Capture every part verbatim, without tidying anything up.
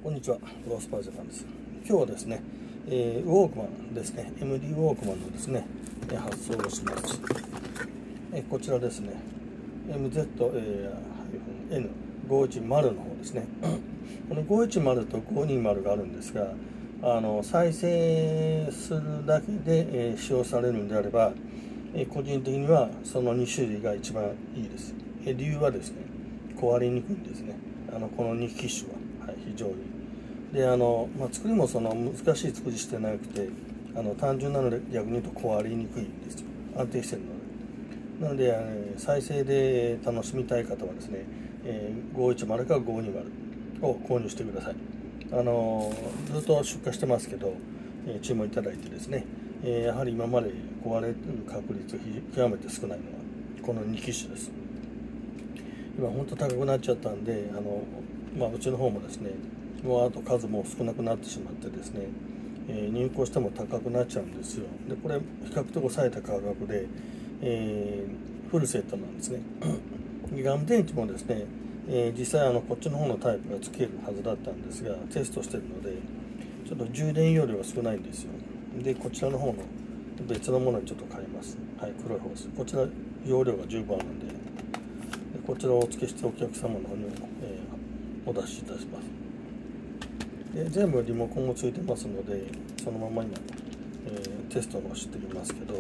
こんにちは、ロースパージャパンです。今日はですね、えー、ウォークマンですね、エムディー ウォークマンのですね、発送をします。えー、こちらですね、エムゼットエヌごひゃくじゅう の方ですね。このごひゃくじゅうとごひゃくにじゅうがあるんですが、あの再生するだけで、えー、使用されるのであれば、えー、個人的にはそのに種類が一番いいです。えー、理由はですね、壊れにくいんですね。あのこのに機種は、はい、非常に。であのまあ、作りもその難しい作りしてなくて、あの単純なので逆に言うと壊れにくいんですよ。安定してるので。なので、えー、再生で楽しみたい方はですね、えー、ごひゃくじゅうかごひゃくにじゅうを購入してください。あのずっと出荷してますけど、えー、注文いただいてですね、えー、やはり今まで壊れる確率極めて少ないのはこのに機種です。今本当高くなっちゃったんで、あの、まあ、うちの方もですね、もうあと数も少なくなってしまってですね、えー、入稿しても高くなっちゃうんですよ。でこれ比較的抑えた価格で、えー、フルセットなんですね。ガム電池もですね、えー、実際あのこっちの方のタイプが付けるはずだったんですが、テストしてるのでちょっと充電容量が少ないんですよ。でこちらの方の別のものにちょっと変えます。はい、黒い方です。こちら容量が十分あるんで、でこちらをお付けしてお客様の方にも、えー、お出しいたします。で全部リモコンもついてますので、そのまま今、えー、テストのしてみますけど、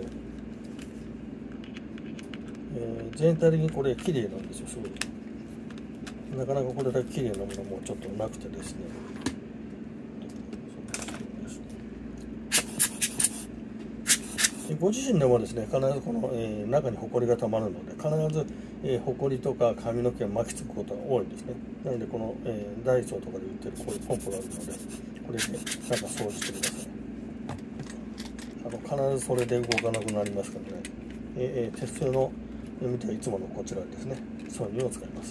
えー、全体的にこれ綺麗なんですよ。すごいなかなかこれだけ綺麗なものもちょっとなくてですね、ご自身でもですね、必ずこの、えー、中にホコリがたまるので、必ず、えー、ホコリとか髪の毛が巻きつくことが多いんですね。なのでこの、えー、ダイソーとかで売ってるこういうポンプがあるので、これで中掃除してください。あの必ずそれで動かなくなりますからね。えー、鉄製の見ていつものこちらですね、そういうのを使います。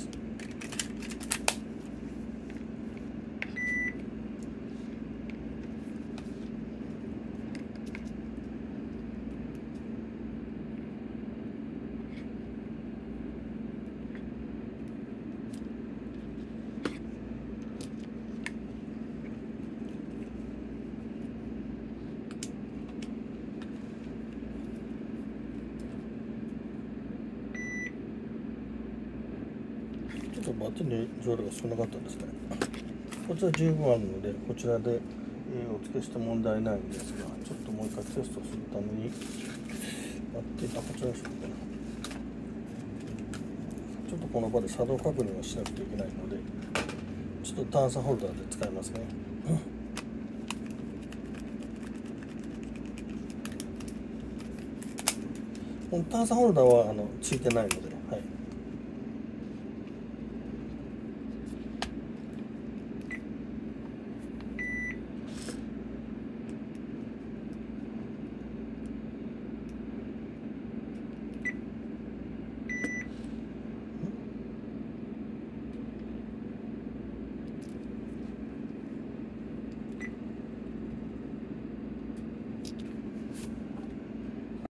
ちょっとバッテリーの容量が少なかったんですね。こちら十分あるので、こちらで、えー、お付けして問題ないんですが、ちょっともう一回テストするためにバッテリー、あ、こちらにしようかな。ちょっとこの場で作動確認をしなくてはいけないので、ちょっと段差ホルダーで使いますね。この段差ホルダーはあのついてないので、はい。